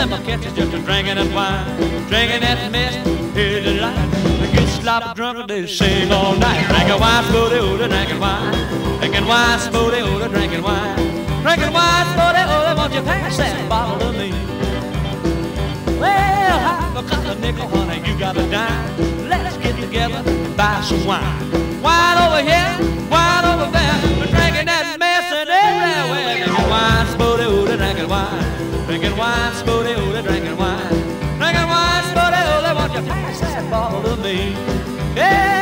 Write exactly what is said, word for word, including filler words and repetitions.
them a catch just a drinking that wine, drinking that mess, here's the light. They get sloppy drunk and they sing all night. Drinking wine, spooty, ooty, drinking wine. Drinking wine, spooty, ooty, drinking wine. Drinking wine, spooty, ooty, won't you pass that bottle to me? Well, have a couple of nickel, honey, you got a dime. Let's get together and buy some wine. Wine over here, wine over there. We're drinking that mess and everywhere. Drinking wine, spooty, ooty, drinking wine. Drinking wine, spooty, ooty, drinking wine. Drinking wine, spooty, ooty, won't you pass that bottle to me? Yeah.